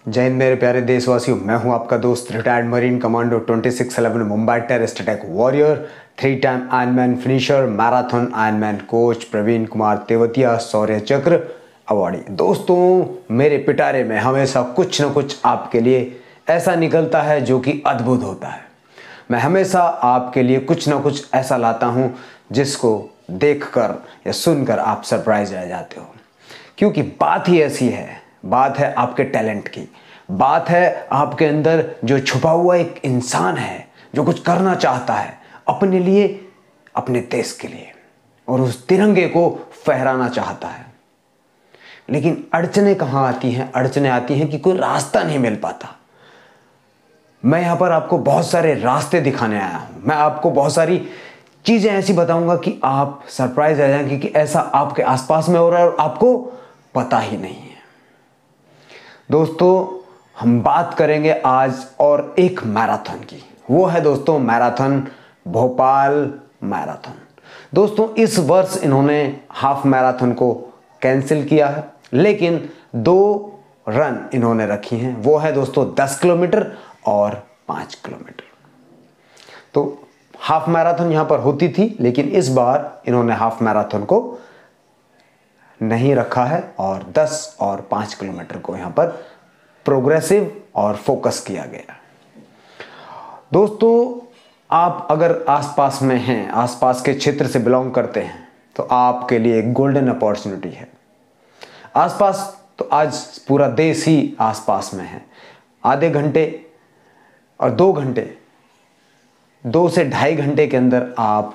जय हिंद मेरे प्यारे देशवासियों, मैं हूं आपका दोस्त retired marine commando 2611 Mumbai terrorist attack warrior, 3 time Ironman finisher, marathon Ironman coach Praveen Kumar Tewatia, Shaurya Chakra awardee. दोस्तों, मेरे पिटारे में हमेशा कुछ न कुछ आपके लिए ऐसा निकलता है जो कि अद्भुत होता है। मैं हमेशा आपके लिए कुछ न कुछ ऐसा लाता हूं जिसको देखकर या सुनकर आप सरप्राइज रह जाते हो, क्योंकि बात ही ऐसी है। बात है आपके टैलेंट की, बात है आपके अंदर जो छुपा हुआ एक इंसान है जो कुछ करना चाहता है अपने लिए, अपने देश के लिए, और उस तिरंगे को फहराना चाहता है। लेकिन अड़चने कहाँ आती हैं? अड़चने आती हैं कि कोई रास्ता नहीं मिल पाता। मैं यहां पर आपको बहुत सारे रास्ते दिखाने आया हूं। मैं आपको बहुत सारी चीजें ऐसी बताऊंगा कि आप सरप्राइज रह जाएंगे कि ऐसा आपके आसपास में हो रहा है और आपको पता ही नहीं है। दोस्तों, हम बात करेंगे आज और एक मैराथन की। वो है दोस्तों मैराथन, भोपाल मैराथन। दोस्तों, इस वर्ष इन्होंने हाफ मैराथन को कैंसिल किया है, लेकिन 2 रन इन्होंने रखी हैं। वो है दोस्तों 10 किलोमीटर और 5 किलोमीटर। तो हाफ मैराथन यहां पर होती थी, लेकिन इस बार इन्होंने हाफ मैराथन को नहीं रखा है और 10 और 5 किलोमीटर को यहां पर प्रोग्रेसिव और फोकस किया गया। दोस्तों, आप अगर आसपास में हैं, आसपास के क्षेत्र से बिलोंग करते हैं, तो आपके लिए एक गोल्डन अपॉर्चुनिटी है। आसपास तो आज पूरा देश ही आसपास में है। आधे घंटे और 2 घंटे, 2 से ढाई घंटे के अंदर आप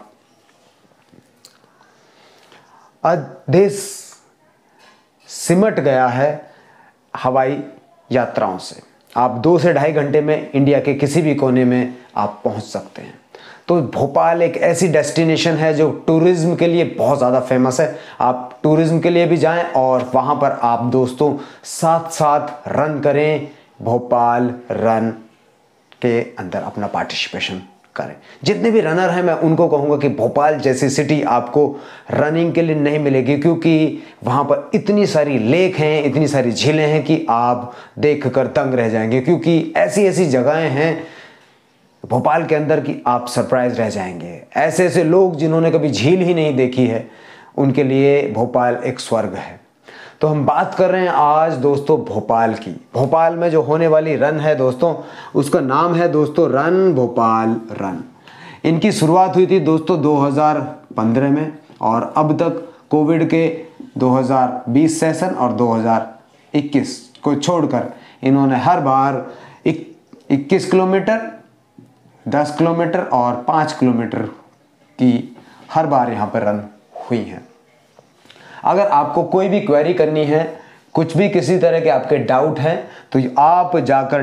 आज देश सिमट गया है हवाई यात्राओं से। आप 2 से ढाई घंटे में इंडिया के किसी भी कोने में आप पहुंच सकते हैं। तो भोपाल एक ऐसी डेस्टिनेशन है जो टूरिज्म के लिए बहुत ज़्यादा फेमस है। आप टूरिज्म के लिए भी जाएं और वहां पर आप दोस्तों साथ साथ रन करें, भोपाल रन के अंदर अपना पार्टिसिपेशन करें। जितने भी रनर हैं, मैं उनको कहूंगा कि भोपाल जैसी सिटी आपको रनिंग के लिए नहीं मिलेगी, क्योंकि वहां पर इतनी सारी लेक हैं, इतनी सारी झीलें हैं कि आप देखकर दंग रह जाएंगे। क्योंकि ऐसी ऐसी जगहें हैं भोपाल के अंदर कि आप सरप्राइज रह जाएंगे। ऐसे ऐसे लोग जिन्होंने कभी झील ही नहीं देखी है, उनके लिए भोपाल एक स्वर्ग है। तो हम बात कर रहे हैं आज दोस्तों भोपाल की। भोपाल में जो होने वाली रन है दोस्तों, उसका नाम है दोस्तों रन भोपाल रन। इनकी शुरुआत हुई थी दोस्तों 2015 में, और अब तक कोविड के 2020 सेशन और 2021 को छोड़कर इन्होंने हर बार 21 किलोमीटर, 10 किलोमीटर और 5 किलोमीटर की हर बार यहाँ पर रन हुई हैं। अगर आपको कोई भी क्वेरी करनी है, कुछ भी किसी तरह के आपके डाउट हैं, तो आप जाकर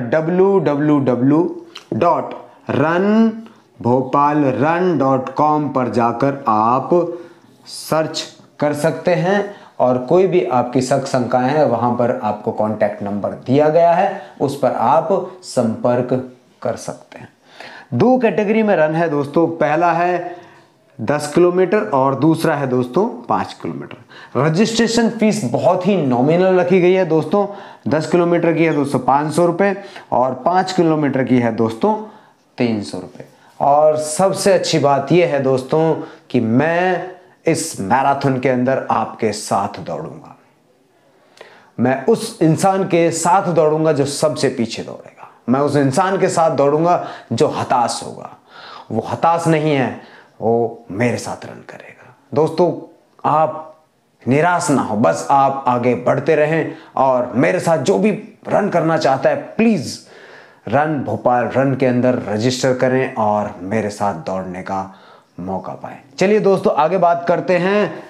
www.runbhopalrun.com पर जाकर आप सर्च कर सकते हैं, और कोई भी आपकी शक शंकाएं हैं, वहां पर आपको कॉन्टैक्ट नंबर दिया गया है, उस पर आप संपर्क कर सकते हैं। 2 कैटेगरी में रन है दोस्तों। पहला है 10 किलोमीटर और दूसरा है दोस्तों 5 किलोमीटर। रजिस्ट्रेशन फीस बहुत ही नॉमिनल रखी गई है दोस्तों। 10 किलोमीटर की है दोस्तों 500 रुपये और 5 किलोमीटर की है दोस्तों 300 रुपये। और सबसे अच्छी बात यह है दोस्तों कि मैं इस मैराथन के अंदर आपके साथ दौड़ूंगा। मैं उस इंसान के साथ दौड़ूंगा जो सबसे पीछे दौड़ेगा। मैं उस इंसान के साथ दौड़ूंगा जो हताश होगा। वो हताश नहीं है, वो मेरे साथ रन करेगा। दोस्तों, आप निराश ना हो, बस आप आगे बढ़ते रहें, और मेरे साथ जो भी रन करना चाहता है, प्लीज रन भोपाल रन के अंदर रजिस्टर करें और मेरे साथ दौड़ने का मौका पाएं। चलिए दोस्तों, आगे बात करते हैं।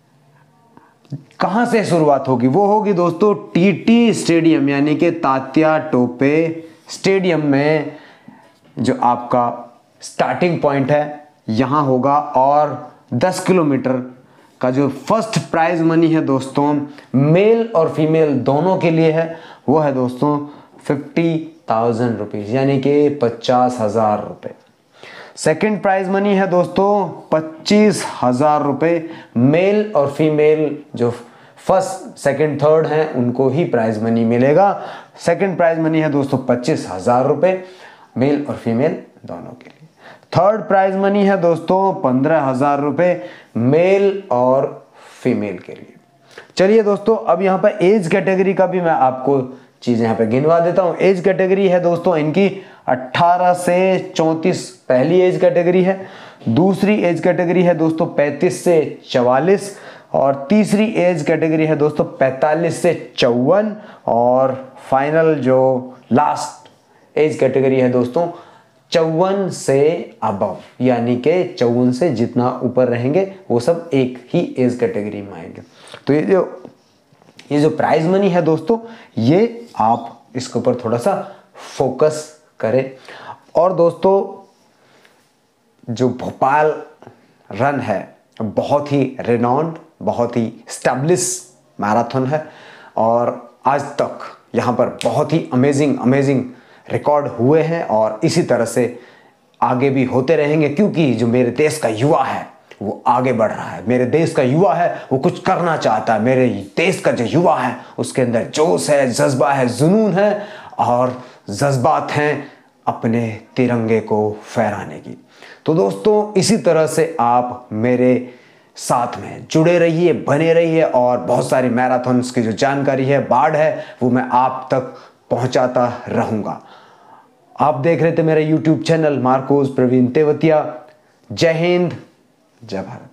कहां से शुरुआत होगी? वो होगी दोस्तों टीटी स्टेडियम, यानी कि तात्या टोपे स्टेडियम में जो आपका स्टार्टिंग पॉइंट है यहां होगा। और 10 किलोमीटर का जो फर्स्ट प्राइज मनी है दोस्तों, मेल और फीमेल दोनों के लिए है, वो है दोस्तों 50,000 रुपीज, यानी कि 50,000 रुपये। सेकेंड प्राइज मनी है दोस्तों 25,000 रुपये। मेल और फीमेल जो फर्स्ट सेकंड थर्ड हैं उनको ही प्राइज मनी मिलेगा। सेकंड प्राइज मनी है दोस्तों 25,000 रुपये, मेल और फीमेल दोनों के लिए। थर्ड प्राइज मनी है दोस्तों 15,000 रुपये, मेल और फीमेल के लिए। चलिए दोस्तों, अब यहाँ पर एज कैटेगरी का भी मैं आपको चीज़ यहाँ पे गिनवा देता हूँ। एज कैटेगरी है दोस्तों इनकी 18 से 34 पहली एज कैटेगरी है। दूसरी एज कैटेगरी है दोस्तों 35 से 44, और तीसरी एज कैटेगरी है दोस्तों 45 से 54, और फाइनल जो लास्ट एज कैटेगरी है दोस्तों 54 से अबव, यानी कि 54 से जितना ऊपर रहेंगे वो सब एक ही एज कैटेगरी में आएंगे। तो ये जो प्राइज मनी है दोस्तों, ये आप इसके ऊपर थोड़ा सा फोकस करें। और दोस्तों, जो भोपाल रन है बहुत ही रेनाउंड, बहुत ही स्टैब्लिश मैराथन है, और आज तक यहाँ पर बहुत ही अमेजिंग रिकॉर्ड हुए हैं, और इसी तरह से आगे भी होते रहेंगे, क्योंकि जो मेरे देश का युवा है वो आगे बढ़ रहा है। मेरे देश का युवा है वो कुछ करना चाहता है। मेरे देश का जो युवा है उसके अंदर जोश है, जज्बा है, जुनून है, और जज्बात हैं अपने तिरंगे को फहराने की। तो दोस्तों, इसी तरह से आप मेरे साथ में जुड़े रहिए, बने रहिए, और बहुत सारी मैराथन्स की जो जानकारी है, बाढ़ है, वो मैं आप तक पहुंचाता रहूंगा। आप देख रहे थे मेरा YouTube चैनल मार्कोस प्रवीण तेवतिया। जय हिंद, जय भारत।